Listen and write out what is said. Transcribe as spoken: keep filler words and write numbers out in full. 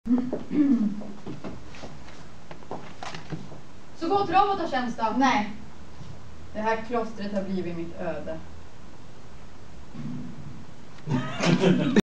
Så gå till dem och ta tjänst då. Nej. Det här klostret har blivit mitt öde.